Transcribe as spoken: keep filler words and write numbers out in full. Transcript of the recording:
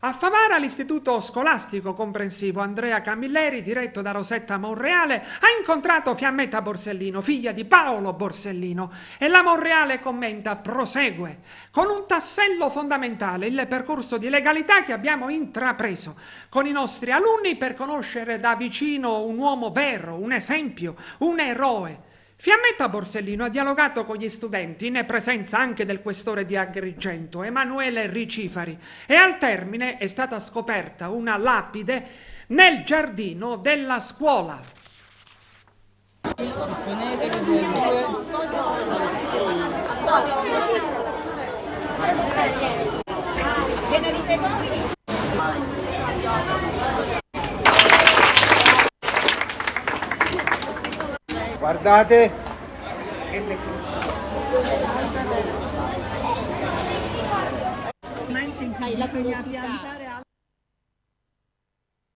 A Favara l'istituto scolastico comprensivo Andrea Camilleri, diretto da Rosetta Monreale, ha incontrato Fiammetta Borsellino, figlia di Paolo Borsellino, e la Monreale commenta, prosegue, con un tassello fondamentale il percorso di legalità che abbiamo intrapreso con i nostri alunni per conoscere da vicino un uomo vero, un esempio, un eroe. Fiammetta Borsellino ha dialogato con gli studenti in presenza anche del questore di Agrigento, Emanuele Ricifari, e al termine è stata scoperta una lapide nel giardino della scuola. Guardate. Bisogna piantare